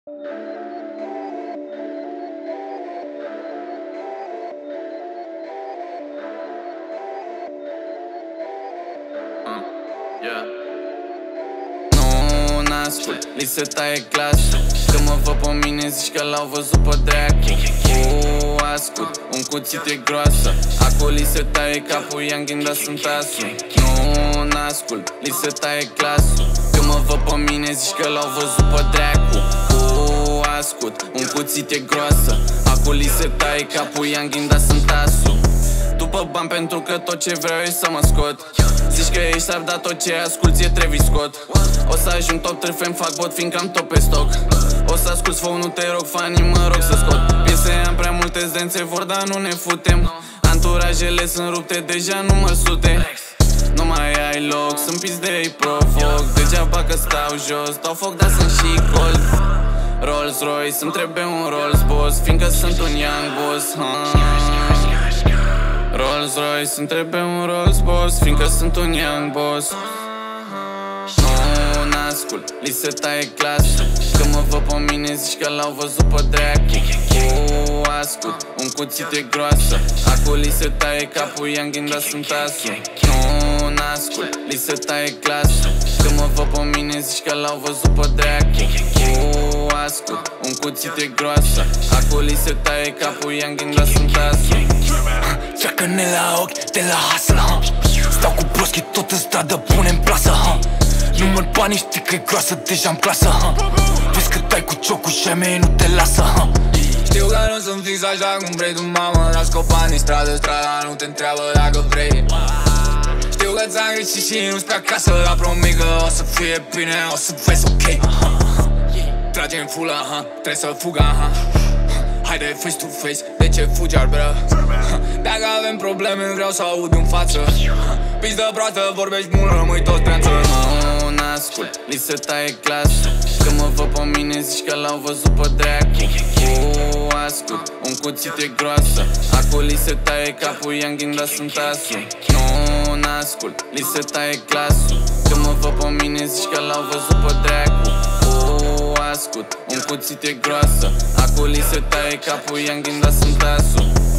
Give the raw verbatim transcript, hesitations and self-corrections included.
Yeah. Nu n-ascult, li se taie glasul. Când mă văd pe mine zici că l-au văzut pe dracu. U, ascult, un cuțit e groasă. Acolo li se taie capul, i-am gândat sunt asul. Nu n-ascult, li se taie glasul. Când mă văd pe mine zici că l-au văzut pe dracu. U, ascult, un cuțit e groasă. Acolo li se taie capul, i-am gândat sunt asul. După bani pentru că tot ce vreau e să mă scot. Zici că ești sab, dar tot ce asculti e Travis Scott. O să ajung top trei, îmi fac bot, fiindcă am tot pe stoc. O să asculti flow, nu te rog, fanii mă rog să scot. Piese am prea multe zdențe vor, dar nu ne futem. Anturajele sunt rupte, deja nu mă sute. Nu mai ai loc, sunt pis de ei provoc. Degeaba că stau jos, dau foc, dar sunt și cold. Rolls Royce, îmi trebuie un Rolls Boss, fiindcă sunt un young boss. Rolls Royce, îmi trebuie un Rolls Boss, fiindcă sunt un young boss. Nu n-ascult, li se taie glasul. Când mă văd pe mine zici că l-au văzut pe dracu. U, ascult, un cuțit e groasă. Acolo li se taie capul, i-am gândat sunt asul. Nu n-ascult, li se taie glasul. Când mă văd pe mine zici că l-au văzut pe dracu. U, ascult, un cuțit e groasă. Acolo li se taie capul, i-am gândat sunt asul. Ceacă-ne la ochi de la hustle, ha. Stau cu broschii tot în stradă, pune-n plasă, ha. Număr banii, știi că-i groasă, deja-n clasă, ha. Vezi că dai cu ciocul și ai mei nu te lasă, ha. Știu că nu sunt fix așa cum vrei tu, mamă. Las copanii, stradă, strada nu te întreabă dacă vrei. Știu că ți-am greșit și nu-ți pe acasă, dar promit că o să fie bine, o să vezi ok. Trage-n fulă, ha, trebuie să fugă, ha. Haide face to face, de ce fugi arbră? Dacă avem probleme vreau să aud în față. Pizdă proastă, vorbești mult, rămâi tot treanță. Nu n-ascult, li se taie glasul. Când mă văd pe mine zici că l-au văzut pe dracu. U, ascult, un cuțit e groasă. Acolo li se taie capul, i-am gândat sunt asul. Nu n-ascult, li se taie glasul. Când mă văd pe mine zici că l-au văzut pe dracu. U, ascult, un cuțit e groasă. Acolo li se taie capul, i-am gândat sunt asul.